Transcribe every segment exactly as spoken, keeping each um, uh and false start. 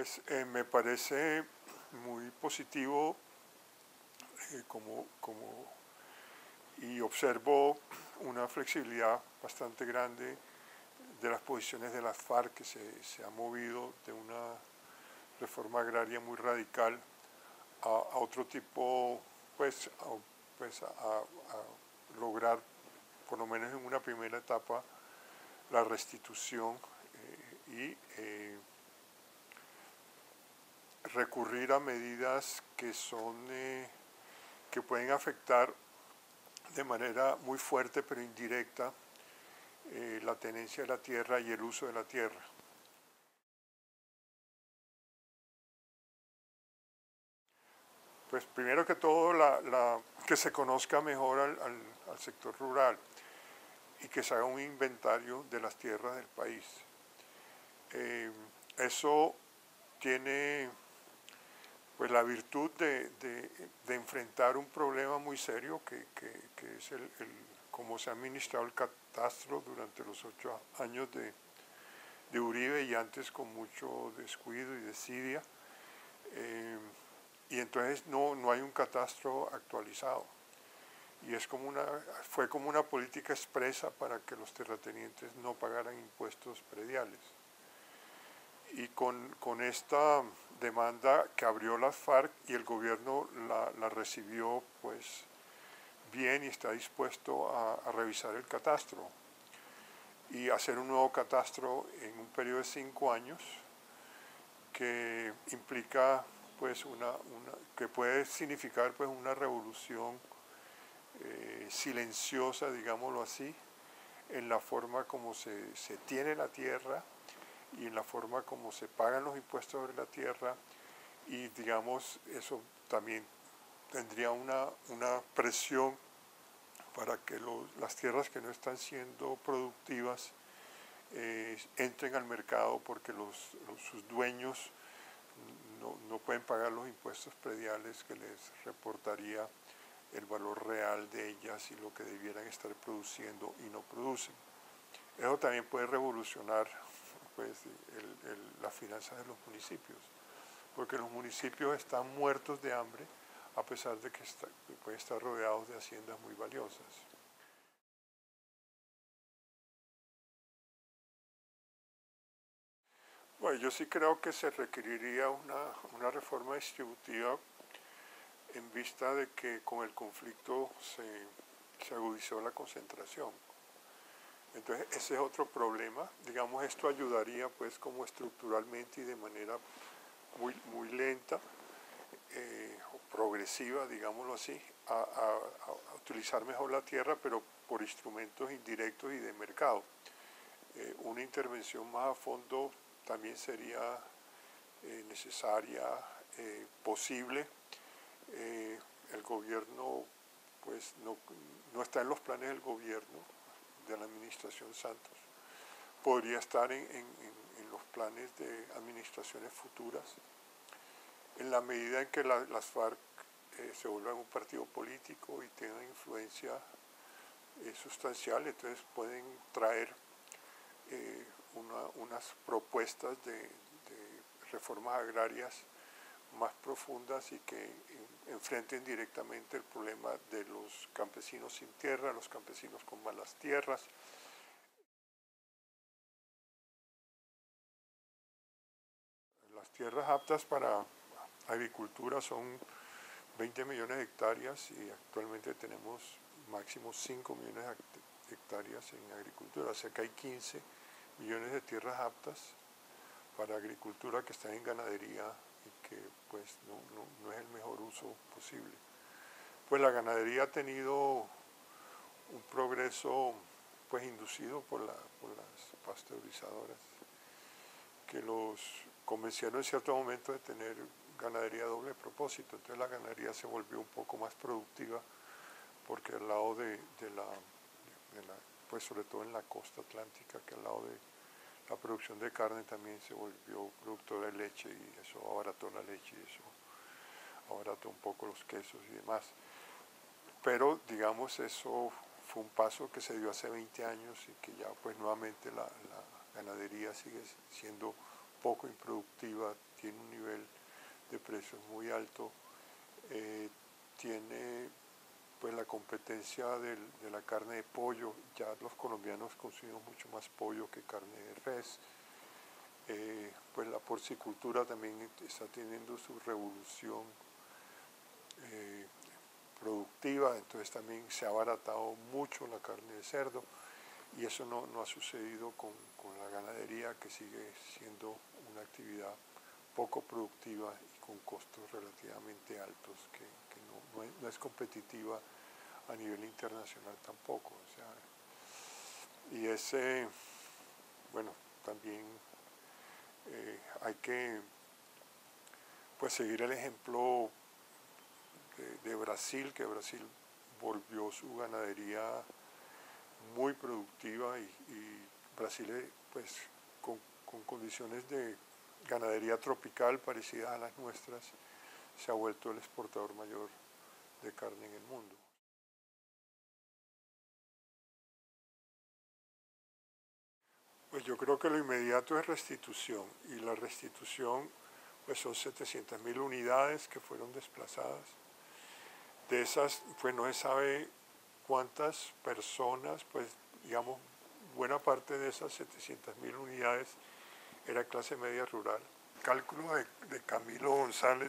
Pues eh, me parece muy positivo eh, como, como, y observo una flexibilidad bastante grande de las posiciones de las FARC, que se, se ha movido de una reforma agraria muy radical a, a otro tipo, pues, a, pues a, a lograr, por lo menos en una primera etapa, la restitución eh, y eh, recurrir a medidas que son eh, que pueden afectar de manera muy fuerte pero indirecta eh, la tenencia de la tierra y el uso de la tierra. Pues primero que todo la, la, que se conozca mejor al, al, al sector rural y que se haga un inventario de las tierras del país. Eh, eso tiene pues la virtud de, de, de enfrentar un problema muy serio que, que, que es el, el, cómo se ha administrado el catastro durante los ocho años de, de Uribe y antes con mucho descuido y desidia. Eh, y entonces no, no hay un catastro actualizado. Y es como una, fue como una política expresa para que los terratenientes no pagaran impuestos prediales. Y con, con esta demanda que abrió las FARC y el gobierno la, la recibió pues bien y está dispuesto a, a revisar el catastro y hacer un nuevo catastro en un periodo de cinco años que implica pues una, una que puede significar pues una revolución eh, silenciosa, digámoslo así, en la forma como se, se tiene la tierra y en la forma como se pagan los impuestos sobre la tierra, y digamos eso también tendría una, una presión para que lo, las tierras que no están siendo productivas eh, entren al mercado porque los, los, sus dueños no, no pueden pagar los impuestos prediales que les reportaría el valor real de ellas y lo que debieran estar produciendo y no producen. Eso también puede revolucionar pues, el, el, las finanzas de los municipios, porque los municipios están muertos de hambre a pesar de que, está, que pueden estar rodeados de haciendas muy valiosas. Bueno, yo sí creo que se requeriría una, una reforma distributiva en vista de que con el conflicto se, se agudizó la concentración. Entonces ese es otro problema. Digamos, esto ayudaría pues como estructuralmente y de manera muy, muy lenta eh, o progresiva, digámoslo así, a, a, a utilizar mejor la tierra, pero por instrumentos indirectos y de mercado. Eh, una intervención más a fondo también sería eh, necesaria, eh, posible. Eh, el gobierno pues no, no está en los planes del gobierno, de la administración Santos. Podría estar en, en, en los planes de administraciones futuras. En la medida en que la, las FARC eh, se vuelvan un partido político y tengan influencia eh, sustancial, entonces pueden traer eh, una, unas propuestas de, de reformas agrarias más profundas y que enfrenten directamente el problema de los campesinos sin tierra, los campesinos con malas tierras. Las tierras aptas para agricultura son veinte millones de hectáreas y actualmente tenemos máximo cinco millones de hectáreas en agricultura, o sea que hay quince millones de tierras aptas para agricultura que están en ganadería y que pues no, no, no es el mejor uso posible. Pues la ganadería ha tenido un progreso pues inducido por, la, por las pasteurizadoras que los convencieron en cierto momento de tener ganadería doble propósito. Entonces la ganadería se volvió un poco más productiva porque al lado de, de, la, de la, pues sobre todo en la costa atlántica, que al lado de la producción de carne también se volvió productora de leche y eso abarató la leche y eso abarató un poco los quesos y demás. Pero digamos eso fue un paso que se dio hace veinte años y que ya pues nuevamente la, la ganadería sigue siendo poco improductiva, tiene un nivel de precios muy alto, eh, tiene pues la competencia del, de la carne de pollo. Ya los colombianos consumimos mucho más pollo que carne de res. Eh, pues la porcicultura también está teniendo su revolución eh, productiva, entonces también se ha abaratado mucho la carne de cerdo, y eso no, no ha sucedido con, con la ganadería, que sigue siendo una actividad poco productiva y con costos relativamente altos, que, que no, no, es, no es competitiva a nivel internacional tampoco. O sea, y ese, bueno, también eh, hay que pues seguir el ejemplo de, de Brasil, que Brasil volvió su ganadería muy productiva, y, y Brasil pues con, con condiciones de ganadería tropical parecidas a las nuestras se ha vuelto el exportador mayor de carne en el mundo. Pues yo creo que lo inmediato es restitución, y la restitución pues son setecientas mil unidades que fueron desplazadas. De esas pues no se sabe cuántas personas, pues digamos buena parte de esas setecientas mil unidades era clase media rural. El cálculo de, de Camilo González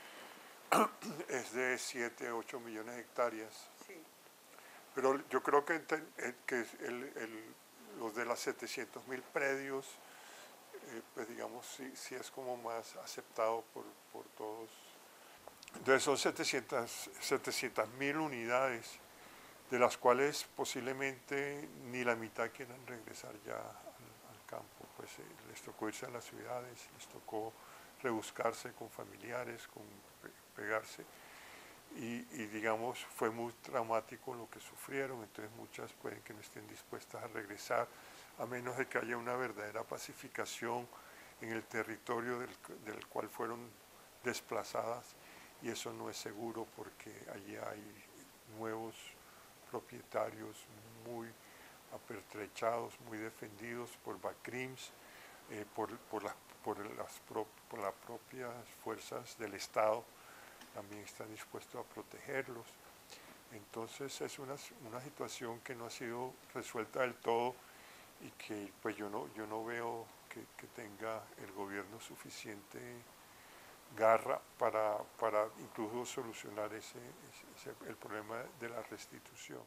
es de siete, ocho millones de hectáreas. Sí. Pero yo creo que, que el, el, los de las setecientos mil predios, eh, pues digamos, sí, sí es como más aceptado por, por todos. Entonces son setecientas mil unidades, de las cuales posiblemente ni la mitad quieran regresar ya al, al campo. Pues eh, les tocó irse a las ciudades, les tocó rebuscarse con familiares, con pegarse. Y, y digamos fue muy traumático lo que sufrieron, entonces muchas pueden que no estén dispuestas a regresar, a menos de que haya una verdadera pacificación en el territorio del, del cual fueron desplazadas, y eso no es seguro porque allí hay nuevos propietarios muy apertrechados, muy defendidos por BACRIMS, eh, por, por, la, por, las pro, por las propias fuerzas del Estado, también están dispuestos a protegerlos. Entonces es una, una situación que no ha sido resuelta del todo, y que pues yo no, yo no veo que, que tenga el gobierno suficiente garra para, para incluso solucionar ese, ese, ese, el problema de la restitución.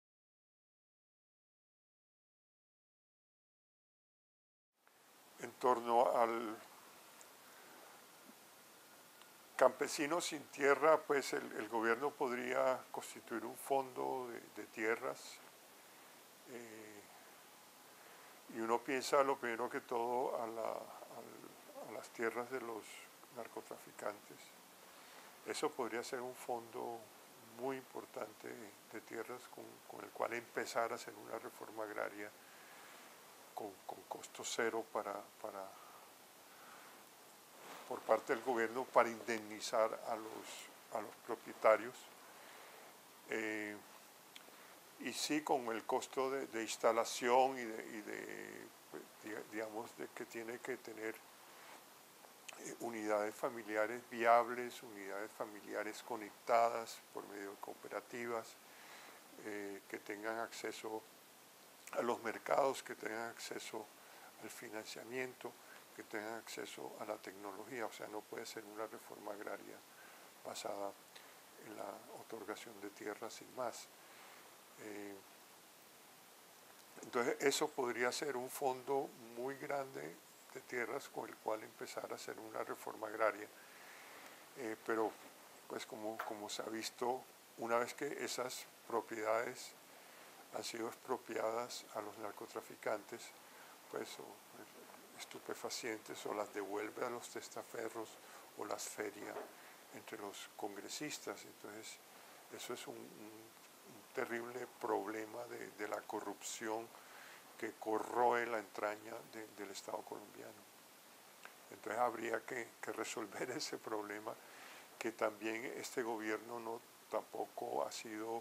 En torno al campesino sin tierra, pues el, el gobierno podría constituir un fondo de, de tierras, eh, y uno piensa lo primero que todo a, la, a, a las tierras de los narcotraficantes. Eso podría ser un fondo muy importante de tierras con, con el cual empezar a hacer una reforma agraria con, con costo cero para, para, por parte del gobierno, para indemnizar a los, a los propietarios. Eh, y sí, con el costo de, de instalación y de, y de pues, digamos, de que tiene que tener eh, unidades familiares viables, unidades familiares conectadas por medio de cooperativas, eh, que tengan acceso a los mercados, que tengan acceso al financiamiento, que tengan acceso a la tecnología. O sea, no puede ser una reforma agraria basada en la otorgación de tierras sin más. Eh, entonces eso podría ser un fondo muy grande de tierras con el cual empezar a hacer una reforma agraria. Eh, pero pues como, como se ha visto, una vez que esas propiedades han sido expropiadas a los narcotraficantes, pues o, estupefacientes, o las devuelve a los testaferros o las feria entre los congresistas. Entonces eso es un, un terrible problema de, de la corrupción que corroe la entraña de, del Estado colombiano. Entonces habría que, que resolver ese problema, que también este gobierno no tampoco ha sido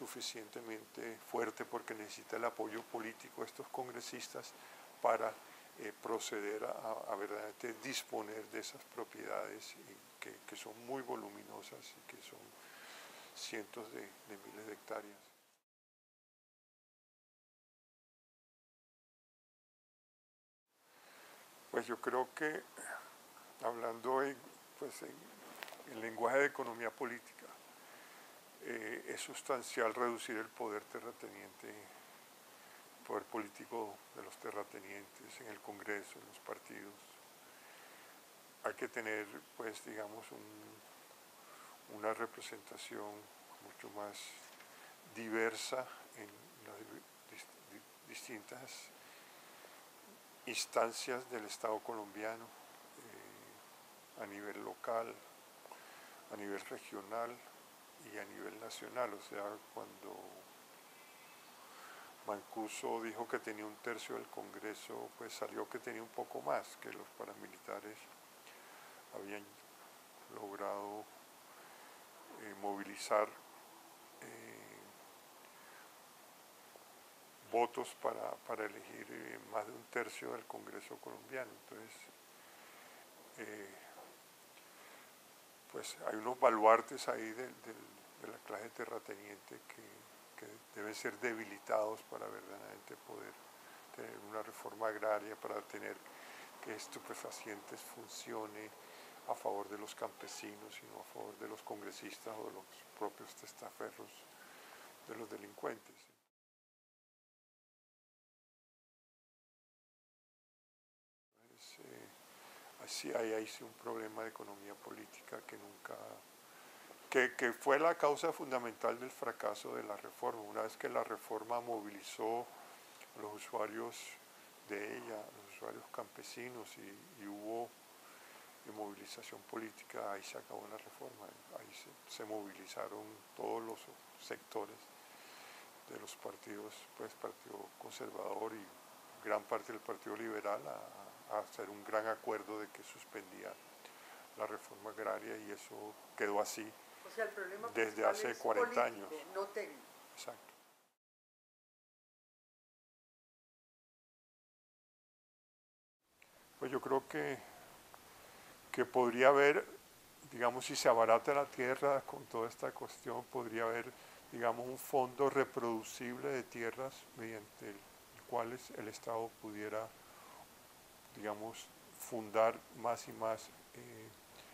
suficientemente fuerte, porque necesita el apoyo político de estos congresistas para eh, proceder a, a verdaderamente disponer de esas propiedades y que, que son muy voluminosas y que son cientos de, de miles de hectáreas. Pues yo creo que, hablando en, pues en, en lenguaje de economía política, eh, es sustancial reducir el poder terrateniente, el poder político de los terratenientes en el Congreso, en los partidos. Hay que tener, pues, digamos, un, una representación mucho más diversa en las distintas instancias del Estado colombiano, eh, a nivel local, a nivel regional y a nivel nacional. O sea, cuando Mancuso dijo que tenía un tercio del Congreso, pues salió que tenía un poco más, que los paramilitares habían logrado eh, movilizar eh, votos para, para elegir eh, más de un tercio del Congreso colombiano. Entonces, eh, pues hay unos baluartes ahí de, de, de la clase terrateniente que, que deben ser debilitados para verdaderamente poder tener una reforma agraria, para tener que estupefacientes funcione a favor de los campesinos y no a favor de los congresistas o de los propios testaferros de los delincuentes. Entonces, eh, así hay ahí sí un problema de economía política que nunca, que, que fue la causa fundamental del fracaso de la reforma. Una vez que la reforma movilizó a los usuarios de ella, a los usuarios campesinos y, y hubo de movilización política, ahí se acabó la reforma, ahí se, se movilizaron todos los sectores de los partidos, pues Partido Conservador y gran parte del Partido Liberal a, a hacer un gran acuerdo de que suspendía la reforma agraria y eso quedó así o sea, el problema desde hace es cuarenta político, años. No técnico. Exacto. Pues yo creo que, que podría haber, digamos, si se abarata la tierra con toda esta cuestión, podría haber, digamos, un fondo reproducible de tierras mediante el cual el Estado pudiera, digamos, fundar más y más eh,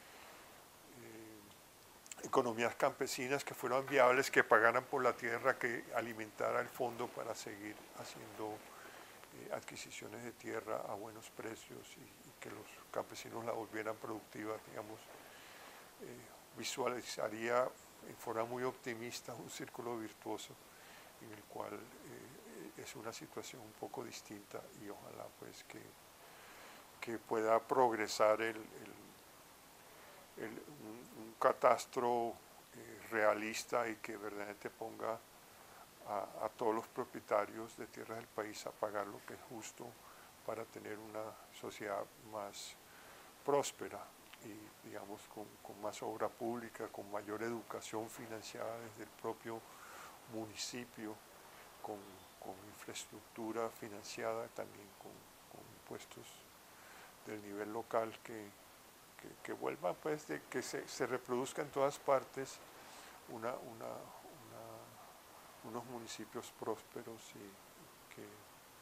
eh, economías campesinas que fueran viables, que pagaran por la tierra, que alimentara el fondo para seguir haciendo eh, adquisiciones de tierra a buenos precios y, y que los campesinos la volvieran productiva, digamos. Eh, visualizaría en forma muy optimista un círculo virtuoso en el cual eh, es una situación un poco distinta y ojalá pues que, que pueda progresar el, el, el, un, un catastro eh, realista y que verdaderamente ponga a, a todos los propietarios de tierras del país a pagar lo que es justo para tener una sociedad más próspera y digamos con, con más obra pública, con mayor educación financiada desde el propio municipio, con, con infraestructura financiada también con, con impuestos del nivel local que, que, que vuelvan pues de que se, se reproduzca en todas partes una, una, una, unos municipios prósperos y que,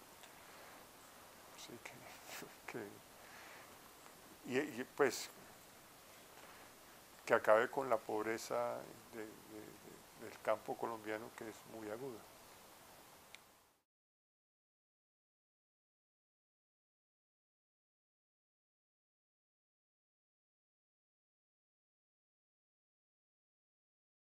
sí, que, que y, y pues que acabe con la pobreza de, de, de, del campo colombiano que es muy aguda.